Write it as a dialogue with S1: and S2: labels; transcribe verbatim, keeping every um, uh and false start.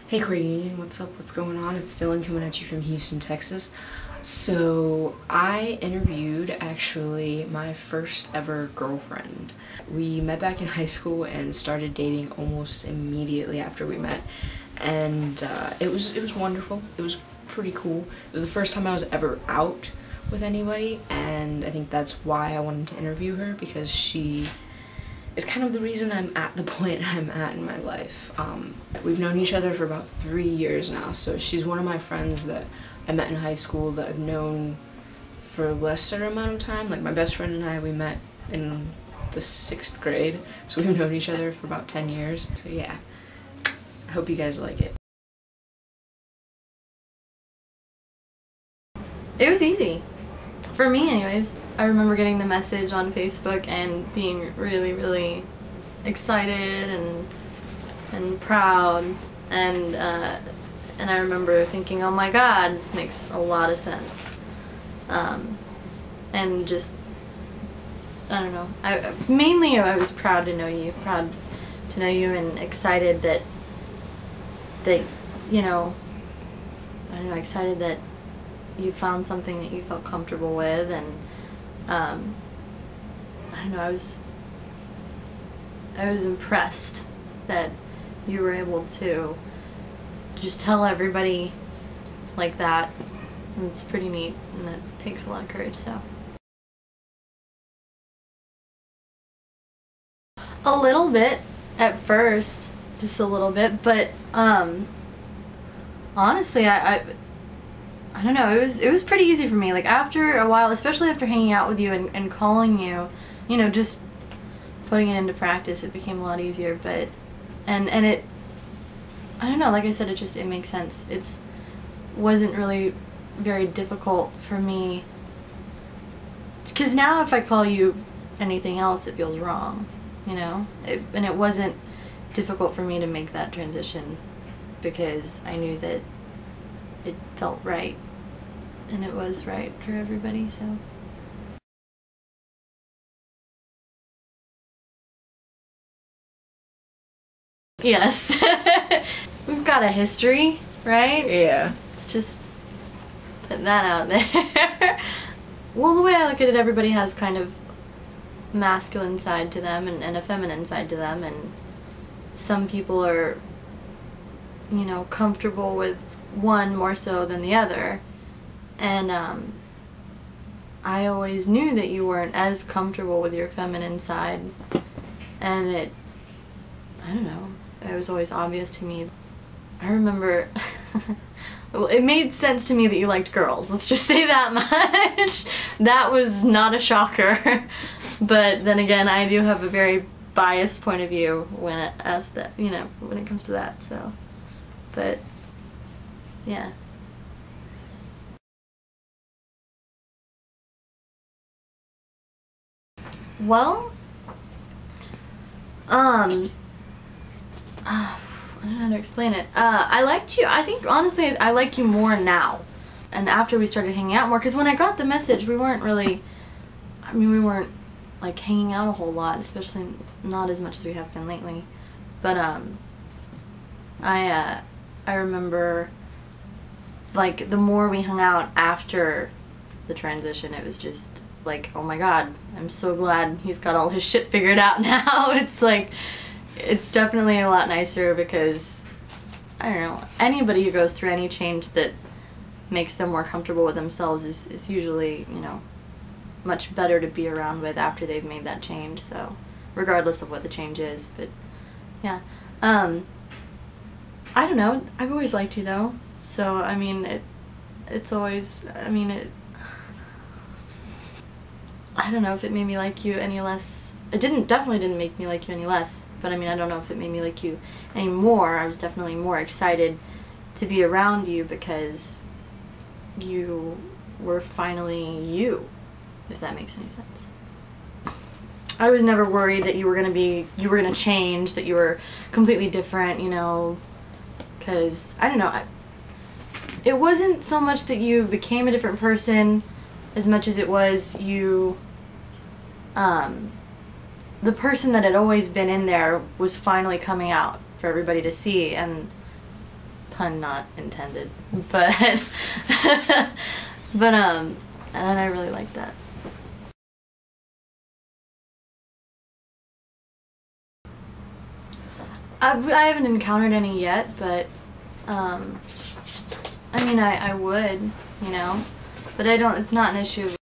S1: Hey Core Union, what's up, what's going on? It's Dylan coming at you from Houston, Texas. So I interviewed actually my first ever girlfriend. We met back in high school and started dating almost immediately after we met. And uh, it was it was wonderful. It was pretty cool. It was the first time I was ever out with anybody, and I think that's why I wanted to interview her, because she is kind of the reason I'm at the point I'm at in my life. Um, we've known each other for about three years now, so she's one of my friends that I met in high school that I've known for a lesser amount of time. Like my best friend and I, we met in the sixth grade, so we've known each other for about ten years. So yeah, I hope you guys like it.
S2: It was easy. For me anyways. I remember getting the message on Facebook and being really, really excited and and proud, and uh, and I remember thinking, oh my god, this makes a lot of sense. Um, and just, I don't know, I, mainly I was proud to know you, proud to know you and excited that, that, you know, I don't know, excited that you found something that you felt comfortable with, and um, I don't know, I was I was impressed that you were able to just tell everybody like that. And it's pretty neat, and that takes a lot of courage. So a little bit at first, just a little bit, but um, honestly, I. I I don't know, it was it was pretty easy for me. Like after a while, especially after hanging out with you and, and calling you, you know, just putting it into practice, it became a lot easier. But and and it, I don't know, like I said, it just it makes sense. It's wasn't really very difficult for me, because now if I call you anything else, it feels wrong, you know. It, and it wasn't difficult for me to make that transition, because I knew that it felt right, and it was right for everybody. So yes. We've got a history, right?
S1: Yeah.
S2: Let's just put that out there. Well, the way I look at it, everybody has kind of masculine side to them and, and a feminine side to them, and some people are, you know, comfortable with one more so than the other, and um, I always knew that you weren't as comfortable with your feminine side, and it, I don't know, it was always obvious to me. I remember, well, it made sense to me that you liked girls, let's just say that much. That was not a shocker, but then again, I do have a very biased point of view when it, as that, you know, when it comes to that, so, but yeah. Well, um, uh, I don't know how to explain it. Uh, I liked you, I think, honestly, I like you more now. And after we started hanging out more, because when I got the message, we weren't really, I mean, we weren't, like, hanging out a whole lot, especially not as much as we have been lately. But, um, I, uh, I remember, like, the more we hung out after the transition, it was just like, oh my god, I'm so glad he's got all his shit figured out now. It's like, it's definitely a lot nicer, because, I don't know, anybody who goes through any change that makes them more comfortable with themselves is, is usually, you know, much better to be around with after they've made that change, so, regardless of what the change is, but, yeah. Um, I don't know, I've always liked you, though. So, I mean, it, it's always, I mean, it, I don't know if it made me like you any less. It didn't, definitely didn't make me like you any less, but I mean, I don't know if it made me like you any more. I was definitely more excited to be around you, because you were finally you, if that makes any sense. I was never worried that you were going to be, you were going to change, that you were completely different, you know, because, I don't know, I, it wasn't so much that you became a different person as much as it was you, um, the person that had always been in there was finally coming out for everybody to see, and Pun not intended. But, but, um, and I really like that. I've, I haven't encountered any yet, but, um, I mean, I, I would, you know, but I don't, it's not an issue.